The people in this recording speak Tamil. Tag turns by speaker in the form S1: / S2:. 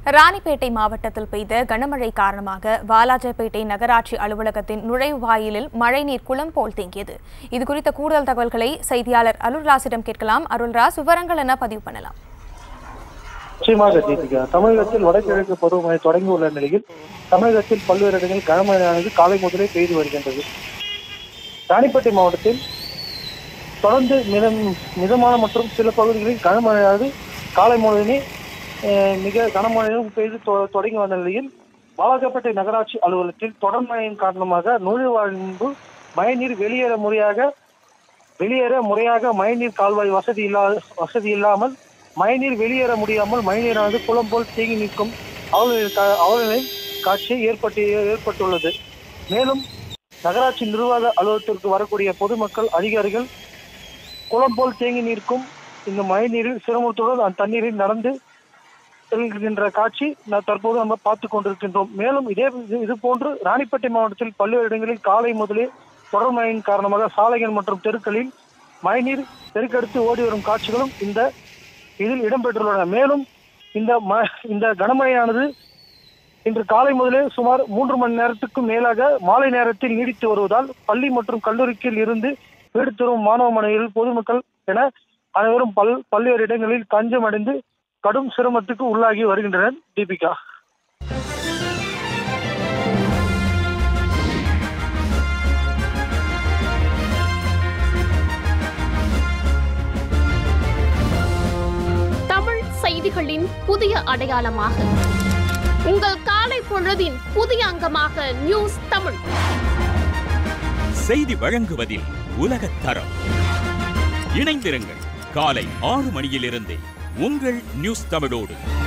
S1: ராணிப்பேட்டை மாவட்டத்தில் பெய்த கனமழை காரணமாக வாலாஜாபேட்டை நகராட்சி அலுவலகத்தின் நுழைவாயிலில் மழைநீர் குளம் போல் தேங்கியது. இதுகுறித்த கூடுதல் தகவல்களை செய்தியாளர் அருள்ராஜிடம் கேட்கலாம். அருள்ராஜ், விவரங்கள் என்ன பதிவு பண்ணலாம்?
S2: தமிழகத்தில் வடகிழக்கு பருவமழை தொடங்கியுள்ள நிலையில் தமிழகத்தில் பல்வேறு இடங்களில் கனமழையானது காலை முதலே பெய்து வருகின்றது. ராணிப்பேட்டை மாவட்டத்தில் தொடர்ந்து மிதமான மற்றும் சில பகுதிகளில் கனமழையானது காலை முதலே மிக கனமழையும் பெய்து தொடங்கி வந்த நிலையில் வாலாஜாபேட்டை நகராட்சி அலுவலகத்தில் தொடர் மழையின் காரணமாக நுழைவாயில் முன்பு மழைநீர் வெளியேற முறையாக மழைநீர் கால்வாய் வசதி இல்லாமல் மழைநீர் வெளியேற முடியாமல் மழைநீரானது குளம் போல் தேங்கி நிற்கும் அவலநிலை காட்சி ஏற்பட்டுள்ளது. மேலும் நகராட்சி நிர்வாக அலுவலகத்திற்கு வரக்கூடிய பொதுமக்கள் அதிகாரிகள் குளம் போல் தேங்கி நிற்கும் இந்த மழைநீரில் சிரமத்துடன் அந்த தண்ணீரில் நடந்து செல்கின்ற காட்சி தற்போது நம்ம பார்த்து கொண்டிருக்கின்றோம். மேலும் இது போன்று ராணிப்பேட்டை மாவட்டத்தில் பல்வேறு இடங்களில் காலை முதலே தொடர் மழையின் காரணமாக சாலைகள் மற்றும் தெருக்களில் மழைநீர் பெருக்கெடுத்து ஓடி வரும் காட்சிகளும் இதில் இடம்பெற்றுள்ளன. மேலும் இந்த கனமழையானது இன்று காலை முதலே சுமார் 3 மணி நேரத்துக்கும் மேலாக மாலை நேரத்தில் நீடித்து வருவதால் பள்ளி மற்றும் கல்லூரிக்கு இருந்து வீடு திரும்பும் மாணவ மாணவிகள் பொதுமக்கள் என அனைவரும் பல்வேறு இடங்களில் தஞ்சமடைந்து கடும் சிரமத்துக்கு உள்ளாகி வருகின்றனர். தீபிகா,
S3: தமிழ் செய்திகளின் புதிய அடையாளமாக உங்கள் காலை பொழுதின் புதிய அங்கமாக நியூஸ் தமிழ்
S4: செய்தி வழங்குவதில் உலகத் தரம். இணைந்திருங்கள் காலை 6 மணியிலிருந்தே உங்கள் நியூஸ் தமிழோடு.